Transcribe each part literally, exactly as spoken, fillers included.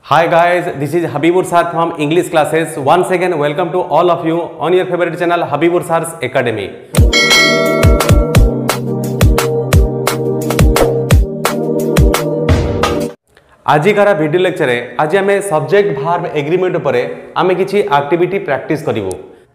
Hi guys, this is Habibur Sir from English classes. Once again, welcome to all of you on your favorite channel Habibur Sir's Academy. आजिकार video lecture रे आज आम subject verb agreement पर आम किसी activity practice करूँ।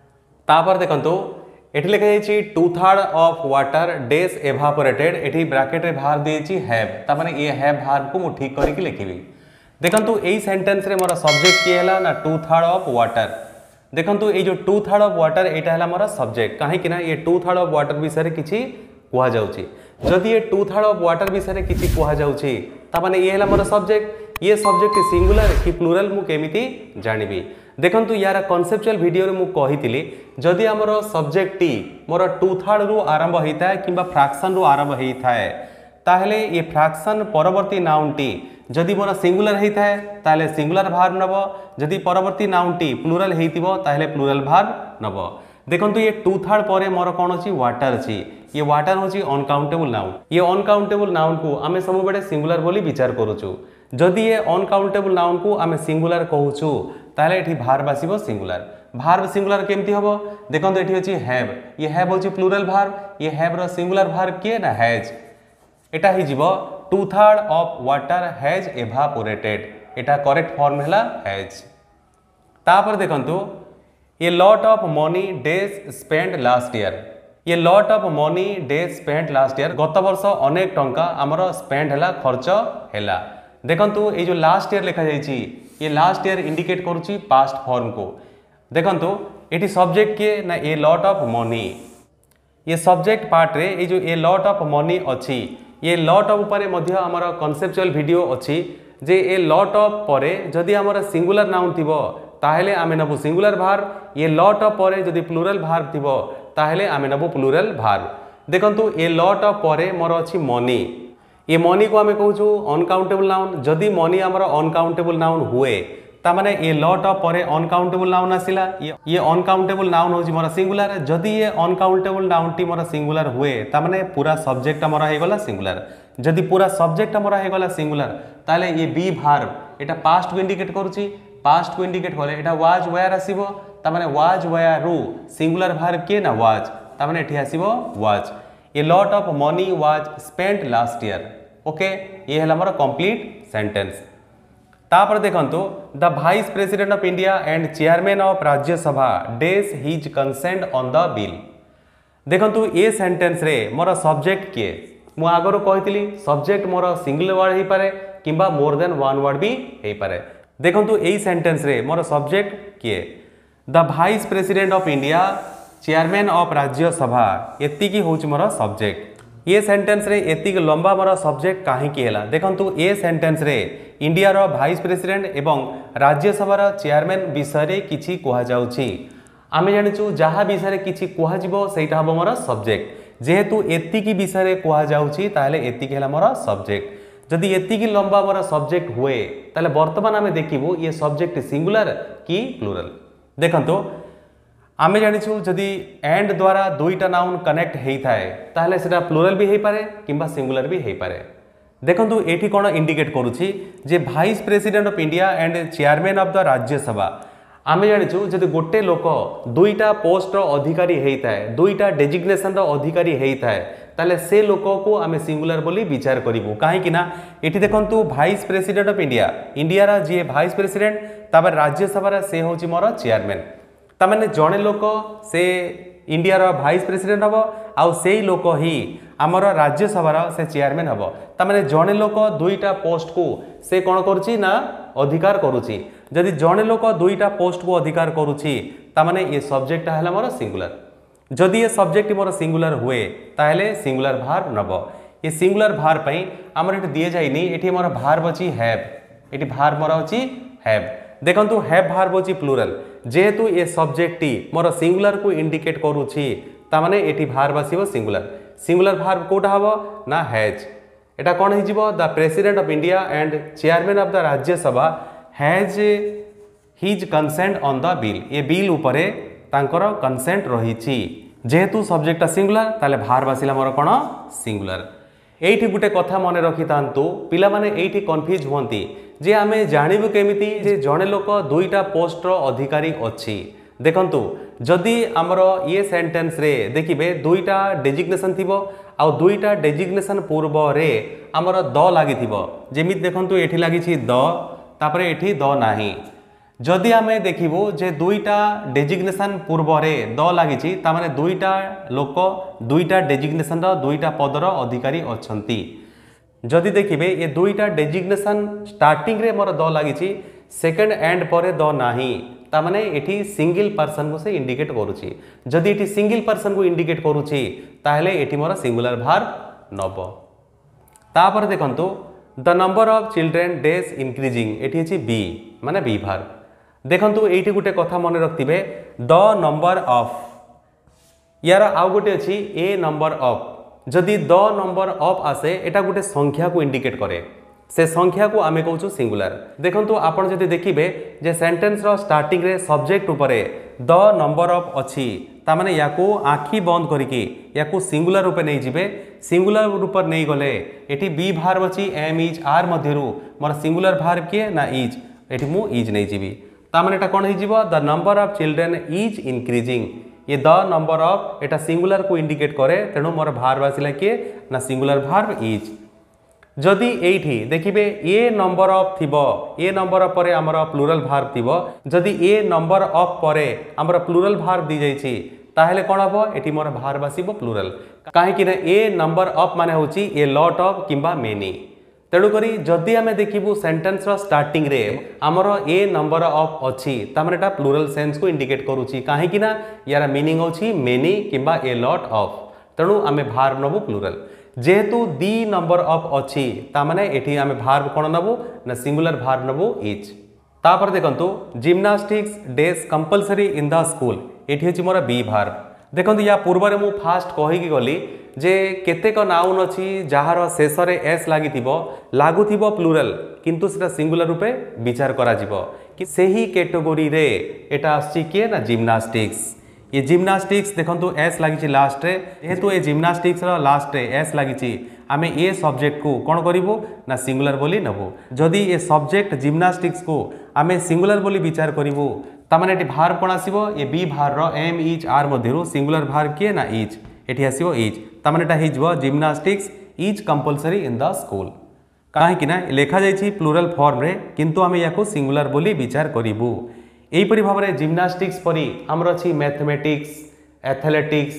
तापर देखो ये लिखा two third of water dash evaporated एटी ब्रैकेट रे भार देछि हैव तामाने ये हैव भार्ब को मु ठीक करके लिखिबी। देखंतु एई सेंटेंस रे मोर सब्जेक्ट किए हला ना टू थर्ड ऑफ वाटर। देखंतु ये जो टू थर्ड ऑफ वाटर एटा हला मोर सब्जेक्ट काहे कि ना ये टू थर्ड ऑफ वाटर विषय रे किछि कुआ जाउछि। जदि ये टू थर्ड ऑफ वाटर विषय रे किछि कुआ जाउछि ता माने ये हला मोर सब्जेक्ट। ये सब्जेक्ट सिंगुलर कि प्लुरल मु केमिति जानिबी। देखंतु यार कॉन्सेप्चुअल वीडियो रे मु कहितिली जदि हमर सब्जेक्ट टी मोर टू थर्ड रु आरंभ होइता किबा फ्रैक्शन रु आरंभ होइथाय ताहले ये फ्रैक्शन परवर्ती नाउन टी जदि मोर सिंगुलर होइता है ताहले सिंगुलर भार्ब नब, जदि परवर्ती नाउन टी प्लुरल हेइतिबो ताहले प्लुरल भार्ब नब। देखंतु ये टू थर्ड परे मोर कोन अछि वाटर अछि। ये वाटर होछि अनकाउंटेबल नाउन। ये अनकाउंटेबल नाउन को आमे सब बेडे सिंगुलर बोली विचार करूछु। जदि ये अनकाउंटेबल नाउन को आमे सिंगुलर कहूछु ताहले एठी भार्ब आसीबो सिंगुलर। भार्ब सिंगुलर केमती हबो देखंतु एठी अछि हैव। ये हैव होछि प्लुरल भार्ब। ये हैव रो सिंगुलर भार्ब किए ना हैज। एटा हि जीवो two third of water has evaporated. एटा करेक्ट फॉर्म हैला हैज। तापर देखंतु ये lot of money days spend last year. ये lot of money days spend last year गत वर्ष अनेक टंका आमर स्पेंड हैला खर्च हैला। देखंतु ये जो लास्ट ईयर लिखा जाइछि ये लास्ट ईयर इंडिकेट करूछि पास्ट फॉर्म को। देखंतु एटी सब्जेक्ट के ना ये लॉट ऑफ मनी। ये सब्जेक्ट पार्ट रे ये जो ये लॉट ऑफ मनी अछि ये लॉट ऑफ परे मध्य हमर कॉन्सेप्चुअल वीडियो अछि जे ये लॉट ऑफ परे जदि हमर सिंगुलर नाउन थिबो ताहेले आमे नबु सिंगुलर भार्ब। ये लॉट ऑफ परे जदि प्लुरल भार्ब थिबो ताहेले आमे नबु प्लुरल भार्ब। देखंतु ये लॉट ऑफ परे मोर अछि मनी। ये मनी को आमे कहूछु अनकाउंटेबल नाउन। जदि मनी हमर अनकाउंटेबल नाउन हुए ता माने ये लॉट ऑफ परे अनकाउंटेबल नाउन आसिला। ये ये अनकाउंटेबल नाउन होछि मोर सिंगुलर। जदि ये अनकाउंटेबल नाउन टी मोर सिंगुलर हुए ता माने पूरा सब्जेक्ट मोर हे गला सिंगुलर। जदि पूरा सब्जेक्ट मोर हे गला सिंगुलर ताले ये बी भार्ब एटा पास्ट को इंडिकेट करूछि। पास्ट को इंडिकेट करले एटा वाज वेयर आसीबो ता माने वाज वेयर रु सिंगुलर भार्ब के ना वाज ता माने एठी आसीबो वाज। ये lot of money was spent last year. Okay ये हला मोर कंप्लीट सेंटेंस। तापर देखंतु the vice president of India and chairman of Rajya Sabha dash his consent on the bill. देखंतु ये सेंटेंस रे मोर सब्जेक्ट किए मु आगरो कहितली सब्जेक्ट मोर सिंगल वर्ड हे पारे किबा मोर देन वन वर्ड भी हे पारे। देखंतु एई सेंटेंस रे मोर सब्जेक्ट किए the vice president of India chairman of Rajya Sabha एति की होच मोर सब्जेक्ट। ये सेंटेंस रे एति लंबा मोर सब्जेक्ट काहे की हैला। देखंतु ए सेंटेंस रे इंडिया रो वाइस प्रेसिडेंट एवं राज्यसभा रो चेयरमैन विषय रे किछि कुहा जाउछि। आमे जानिछु जहा विषय रे किछि कुहा जिवो सेटा हबो मोर सब्जेक्ट। जेहेतु एति की विषय रे कुहा जाउछि ताले एति की हैला मोर सब्जेक्ट। जदि एति की लंबा मोर सब्जेक्ट हुए ताले वर्तमान आमे देखिबो ये सब्जेक्ट सिंगुलर कि प्लुरल। देखंतु आमे जानिछु जदि एंड द्वारा दुईटा नाउन कनेक्ट हेइथाय ताहले सेटा प्लुरल भी हेइ पारे किंबा सिंगुलर भी हेइ पारे। देखंतु एठी कोन इंडिकेट करूछि जे vice president of India and chairman of the Rajya Sabha. आमे जानिछु जदि गोटे लोक दुईटा पोस्ट रो अधिकारी हेइथाय दुईटा डेजिग्नेशन रो अधिकारी हेइथाय ताले से लोक को आमे सिंगुलर बोली विचार करिवु। काहे कि ना एठी देखंतु vice president of India India रा जे वाइस प्रेसिडेंट तापर राज्यसभा रा से होछि मोर चेयरमैन। तामाने जणे लोक से इंडिया रो वाइस प्रेसिडेंट हबो आउ सेई लोक ही हमर राज्यसभा रो से चेयरमैन हबो। तामाने जणे लोक दुईटा पोस्ट को से कोन करूछि ना अधिकार करूछि। जदि जणे लोक दुईटा पोस्ट को अधिकार करूछि तामाने ये सब्जेक्ट हैला मोर सिंगुलर। जदि ये सब्जेक्ट मोर सिंगुलर हुए ताहले सिंगुलर भार्ब नब। ये सिंगुलर भार्ब पई हमर एठी दिए जाइनी एठी मोर भार्ब अछि हैव। एठी भार्ब मोर अछि हैव। देखंतु हैव भार्ब अछि प्लुरल। जेहेतु ये सब्जेक्ट टी मोर सिंगुलर को इंडिकेट करूछि ता माने एठी भार्ब आसीबो सिंगुलर। सिंगुलर भार्ब कोटा हबो ना हैज। एटा कोन हि जिवो the president of India and chairman of the Rajya Sabha has his consent on the bill. ये बिल उपरे तांकर कंसेंट रहिछि। जेहेतु सब्जेक्ट सिंगुलर ताले भार्ब आसिला मोर कोन सिंगुलर। एठी गुटे कथा मने रखि तांतु पिला माने एठी कन्फ्यूज होंती जे आमे जानिबु केमिति जे जणे लोक दुईटा पोस्टर अधिकारी अछि। देखंतु जदि आमर ये सेंटेंस रे देखिबे दुईटा डेजिग्नेशन थिबो आ दुईटा डेजिग्नेशन पूर्व रे आमर द लागि थिबो। जेमिति देखंतु एठी लागि छि द तापरे एठी द नाही। जदि आमे देखिबो जे दुईटा डेजिग्नेशन पूर्व रे द लागि ता माने दुईटा लोक दुईटा डेजिग्नेशन रो दुईटा पदर अधिकारी अछंती। जदि देखिबे ये दुईटा डेजिग्नेशन स्टार्टिंग रे मोर द लागि सेकंड एंड परे द नाही ता माने एठी सिंगल पर्सन को से इंडिकेट करूची। जदि एठी सिंगल पर्सन को इंडिकेट करूची ताहले एठी मोर सिंगुलर भार्ब नब। तापर देखंतु the number of children dash increasing एठी अछि बी माने बी भार्ब। देखंतु एठी गुटे कथा मन रखथिबे द नंबर ऑफ यार आउ गुटे अछि ए नंबर ऑफ। जदि द नंबर ऑफ आसे एटा गुटे संख्या को इंडिकेट करे से संख्या को आमे कहूँ सिंगुलर। देखंतु आपण जदि देखिबे जे सेंटेंस रो स्टार्टिंग रे सब्जेक्ट उपरे द नंबर ऑफ अछि ता माने याको आखी बंद करिके याको सिंगुलर रूपे नै जिवे। सिंगुलर रूप नै गले एठी बी भार्ब अछि एम इज आर मध्यरु मोर सिंगुलर भार्ब के ना इज एठी मु इज नै जिवि ता माने एटा कोन हि जिवो the number of children is increasing. ये द नंबर ऑफ एटा सिंगुलर को इंडिकेट करे तेणु मोर भार्ब आसिला के ना सिंगुलर भार्ब इज। जदि एठी देखिबे ए नंबर ऑफ थिबो ए नंबर ऑफ परे हमर प्लुरल भार्ब थिबो। जदि ए नंबर ऑफ परे हमर प्लुरल भार्ब दी जाईछि ताहेले कोन हबो एठी मोर भार्ब आसीबो प्लुरल। काहे कि ना ए नंबर ऑफ माने होछि ए लॉट ऑफ किंबा मेनी। तेणु करी जदि आमे देखिबु सेंटेंस रो स्टार्टिंग रे हमर ए नंबर ऑफ अछि ता माने एटा प्लुरल सेंस को इंडिकेट करूछि। काहे कि ना यार मीनिंग होछि मेनी किंबा ए लॉट ऑफ तेणु आमे भार्ब नबु प्लुरल। जेहेतु दी नंबर ऑफ अछि ता माने एठी आमे भार्ब कोन नबु ना सिंगुलर भार्ब नबु इज। तापर देखंतु gymnastics dash compulsory in the school एठी अछि मोर बी भार्ब। देखंतु या पूर्व रे मु फास्ट कहि कि गली जे केतेक नाउन अछि जहार शेष रे एस लागि थिबो लागु थिबो प्लुरल किंतु सेटा सिंगुलर रूपे विचार करा जिवो कि सेही कैटेगरी रे एटा आछि के ना जिम्नास्टिक्स। ये जिम्नास्टिक्स देखंतु एस लागि छि लास्ट रे जेहेतु ए जिम्नास्टिक्स रो लास्ट रे एस लागि छि आमे ए सब्जेक्ट को कोन करिवो ना सिंगुलर बोली नबो। जदि ए सब्जेक्ट जिम्नास्टिक्स को आमे सिंगुलर बोली विचार करिवो ता माने एटी भार्ब कोन आसीबो ए बी भार्ब रो एम इज आर मध्यरु सिंगुलर भार्ब के ना इज एटी आसीबो इज ता माने एटा हिजबो gymnastics is compulsory in the school. काहे कि ना लेखा जाईछि प्लुरल फॉर्म रे किंतु आमे याको सिंगुलर बोली विचार करिवो। एही परि भाबरे जिम्नास्टिक्स परि हमर अछि मैथमेटिक्स एथलेटिक्स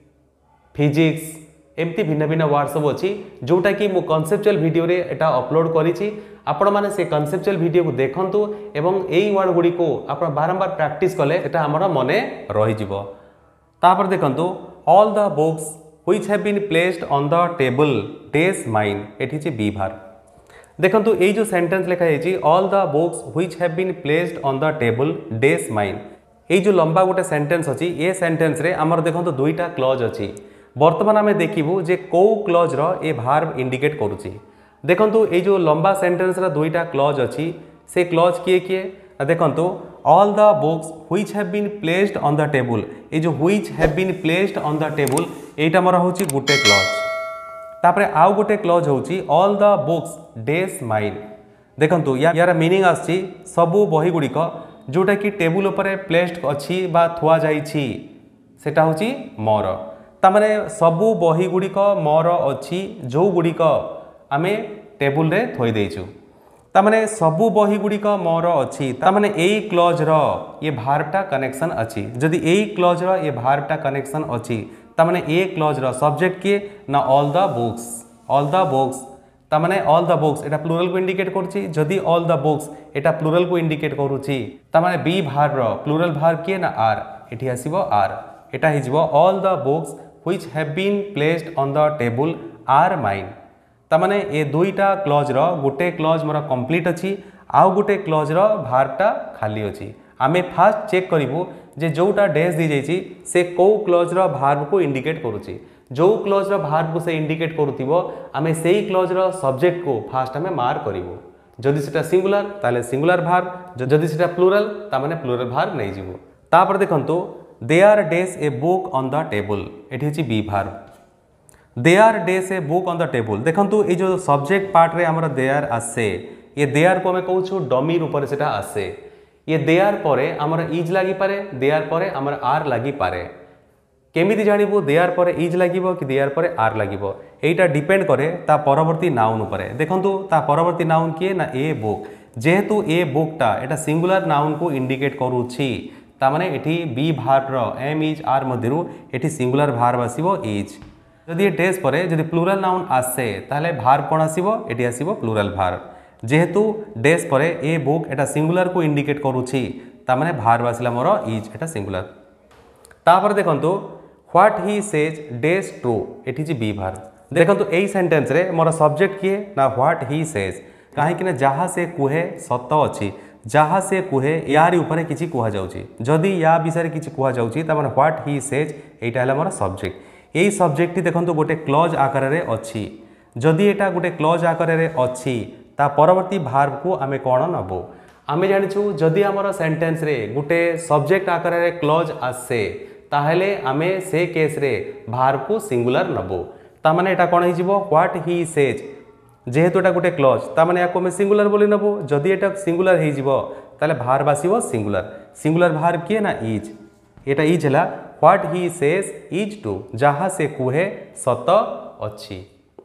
फिजिक्स एमती भिन्न भिन्न वर्ड सब अछि जोटा कि मु कॉन्सेप्चुअल वीडियो रे एटा अपलोड करिछि। आपण माने से कॉन्सेप्चुअल वीडियो को देखंतु एवं एई वर्ड गुडी को आपण बारंबार प्रैक्टिस कले एटा हमर मने रहि जिवो। तापर देखंतु all the books which have been placed on the table dash mine एठी छि बी भार्ब। देखंतु एई जो सेंटेंस लिखा जाईछि all the books which have been placed on the table dash mine एई जो लंबा गोटे सेंटेंस अछि ए सेंटेंस रे हमर देखंतु दुईटा क्लॉज अछि। वर्तमान आमे देखिबु जे को क्लॉज रो ए भार्ब इंडिकेट करूछि। देखंतु ए जो लंबा सेंटेंस रा दुईटा क्लॉज अछि से क्लॉज किए किए देखंतु all the books which have been placed on the table ए जो which have been placed on the table एटा मोर होछि गुटे क्लॉज। तापरे आउ गुटे क्लॉज होछि all the books dash mine. देखंतु या यार मीनिंग आछि सबु बही गुडी को जोटा कि टेबल ऊपर प्लेस्ड अछि बा थुआ जाईछि सेटा होछि मोर। ता माने सबु बही गुडी को मोर अछि जो गुडी को आमे टेबल रे थोइ देइछु। ता माने सबु बही गुडी को मोर अछि ता माने एई क्लॉज रो ये भार्बटा कनेक्शन अछि। जदि एई क्लॉज रो ये भार्बटा कनेक्शन अछि ता माने ए क्लॉज रो सब्जेक्ट के ना all the books all the books ता माने ऑल द बुक्स एटा प्लुरल को इंडिकेट करूछि। जदि ऑल द बुक्स एटा प्लुरल को इंडिकेट करूछि ता माने बी भार्ब रो प्लुरल भार्ब के ना आर एठी आसीबो आर एटा हिजबो all the books which have been placed on the table are mine. ता माने ए दुईटा क्लॉज रो गुटे क्लॉज मोर कंप्लीट अछि आउ गुटे क्लॉज रो भार्बटा खाली अछि। आमे फास्ट चेक करिवो जे जोटा डेज दी जाईछि से को क्लॉज रो भार्ब को इंडिकेट करूछि। जो क्लॉज रो भार्ब को से इंडिकेट करूथिबो आमे सेही क्लॉज रो सब्जेक्ट को फास्ट आमे मार्क करिवो। जदि सेटा सिंगुलर ताले सिंगुलर भार्ब जदि सेटा प्लुरल ता माने प्लुरल भार्ब नै जिवो। तापर देखंतु there are dash a book on the table एठी छि be verb. There are dash a book on the table देखंतु ए जो सब्जेक्ट पार्ट रे हमर दे आर आसे ये देयर को आम कहूँ डमी रूप से आसे। ये देयर पर आमर इज लगी पारे, देयर पर आमर आर लगी पारे। केमिति जानबू देयर पर इज लगे कि देयर पर आर लगे, यहीटा डिपेंड करे ता परवर्ती नाउन उपर। देखंतु ता परवर्ती नाउन किए ना ए बुक, जेहेतु ए बुकटा एटा सिंगुलर नाउन को इंडिकेट करूछि तामाने एठी बी भार्ब रो एम इज आर मध्यरु एठी सिंगुलर भार्ब आसीबो इज। जदि ए डेज पर जदि प्लुराल नाउन आसे ताहले भार्ब कोन आसीबो, एठी आसीबो प्लुराल भार्ब। जेहेतु डेज पर ए बुक एटा सिंगुलर को इंडिकेट करूछि तामाने भार्ब आसिला मोर इज, एटा सिंगुलर। तापर देखंतु what he says dash true, एठी जी बी भार्ब। देखंतु एई सेंटेंस रे मोर सब्जेक्ट किए ना व्हाट ही सेज, काहे कि ना जहा से कुहे सत अछि, जहा से कुहे यारी ऊपर किछि कुहा जाउछि। जदि या विषय किछि कुहा जाउछि त माने व्हाट ही सेज एटा हला मोर सब्जेक्ट। एई सब्जेक्ट टी देखंतु गोटे क्लॉज आकार रे अछि। जदि एटा गोटे क्लॉज आकार रे अछि ता परवर्ती भार्ब को आमे कोन नबो। आमे जानिछु जदि हमर सेंटेंस रे गोटे सब्जेक्ट आकार रे क्लॉज आसे ताहले आमे से केस रे भार्ब को सिंगुलर नबो। ता माने एटा कोन हिजिबो व्हाट ही सेज, जेहेतु एटा गोटे क्लॉज ता माने याको आमे सिंगुलर बोली नबो। जदि एटा सिंगुलर हिजिबो ताले भार्ब आसीबो सिंगुलर। सिंगुलर भार्ब किए ना इज, एटा इज हला what he says is true, जहा से कुहे सत अछि।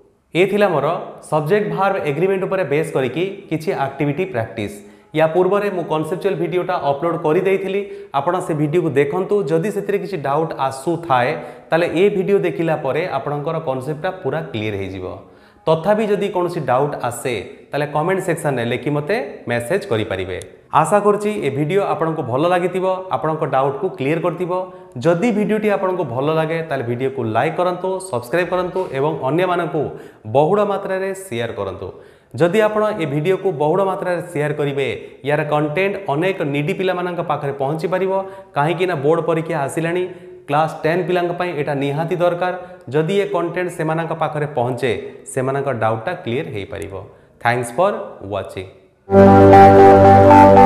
ए थिला मोर सब्जेक्ट भार्ब एग्रीमेंट ऊपर बेस करिकी किछि एक्टिविटी प्रैक्टिस। या पूर्व में मु कॉन्सेप्चुअल वीडियोटा अपलोड कर देइथिली, आपण से वीडियो को देखंतु। जदि सेतिरे किछि डाउट आसु थाए ताले ए वीडियो देखिला परे आपणकर कॉन्सेप्टटा पूरा क्लियर हो जिवो। तथापि जदि कोनोसी डाउट आसे ताले कमेंट सेक्शन रे लेखि मते मेसेज करि परिबे। आशा करछि ए वीडियो आपनको भलो लागितिबो, आपनको डाउट को क्लियर करतिबो। जदि वीडियोटी आपनको भलो लागे ताले वीडियो को लाइक करंतु, सब्सक्राइब करंतु एवं अन्य मानकु बहुड़ मात्रा रे शेयर करंतु। जदि आपण ए वीडियो को बहुड़ मात्रा रे शेयर करिवे यार कंटेंट अनेक निडी पिला मानक पाखरे पहुंची परिबो। काहे कि ना बोर्ड परीक्षा आसिलानी, क्लास टेन पिलांक पई एटा निहाती दरकार। जदि ए कंटेंट से मानक पाखरे पहुंचे से मानक डाउटटा क्लियर हेई परिबो। Thanks for watching.